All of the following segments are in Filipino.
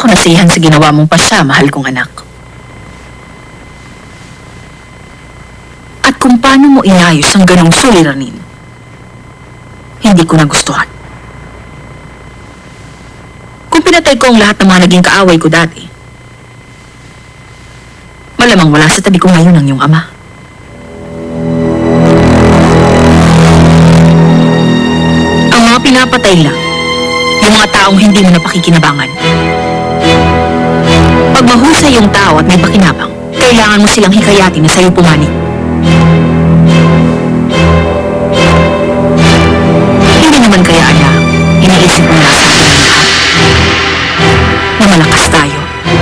ako nasiyahan sa ginawa mong pasya, mahal kong anak. At kung paano mo inayos ang ganong suliranin, hindi ko nagustuhan. Kung pinatay ko ang lahat ng mga naging kaaway ko dati, malamang wala sa tabi ko ngayon ang iyong ama. Ang mga pinapatay lang, yung mga taong hindi mo napakikinabangan. Pag mahusay yung tao at may pakinabang, kailangan mo silang hikayatin na sa'yo pumanig. Hindi naman kaya, anak, iniisip mo na sa akin ang lahat na malakas tayo.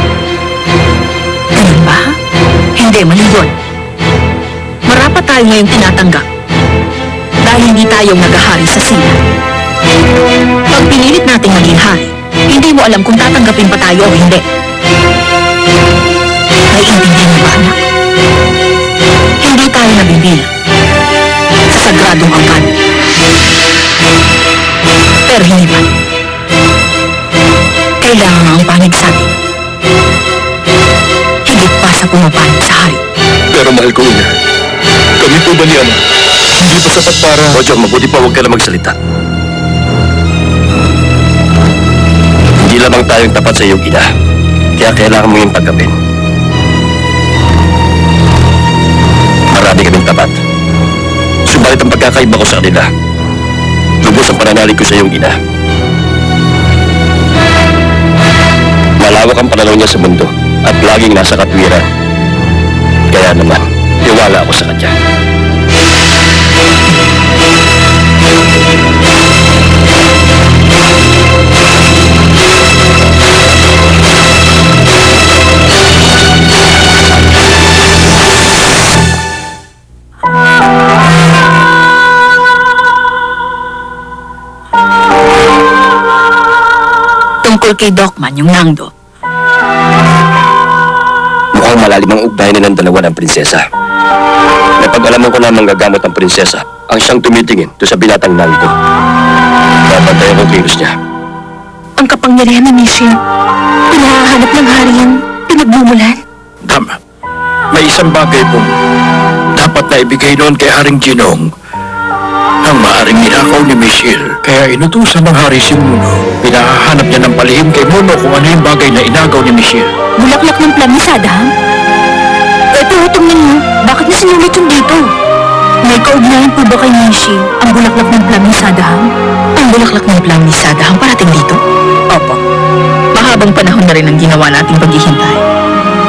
Ganun ba? Hindi, mali yun. Marapat tayo ngayong tinatanggap dahil hindi tayo naghahari sa sila. Pag pinilit nating maging hari, hindi mo alam kung tatanggapin pa tayo o hindi. Naiintindihan mo ba, anak? Hindi tayo nabibilang sa sagradong angkan. Pero hindi pa. Kailangan ang panig sa atin. Higit pa sa pumapanig sa hari. Pero mahal ko, ina. Kami po ba ni Ama? Hindi pa sapat para... Roger, mabuti pa huwag ka na magsalita. Hindi lamang tayong tapat sa iyong ina. Kaya kailangan mo yung tanggapin. Marami kaming tapat. Subalit ang pagkakaiba ko sa kanila, lubos ang pananalig ko sa iyong ina. Malawak ang pananaw niya sa mundo at laging nasa katwiran. Kaya naman, tiwala ako sa kanya. Tungkol kay Dokman, yung Nangdo. Mukhang malalim ang ugnayan nilang dalawa ng prinsesa. Napag-alaman ko na manggagamot ang prinsesa ang siyang tumitingin doon sa binatang Nangdo. Napantayan ko kilos niya. Ang kapangyarihan ni Michelle, pinahahanap ng hari yung pinagmumulan. Tama. May isang bagay pong dapat na ibigay noon kay Haring Jinong. Ang maaring ninakaw ni Michelle. Kaya inutusan ng hari si Muno. Pinahahanap niya ng palihim kay Muno kung ano yung bagay na inagaw ni Michelle. Bulaklak ng plamisada, ha? Ito, tingnan niyo. Bakit niya sinulit yung dito? May kaugnayan po ba kay Michelle ang bulaklak ng plamisada, ha? Ang bulaklak ng plamisada, ang parating dito? Opo. Mahabang panahon na rin ang ginawa nating paghihintay.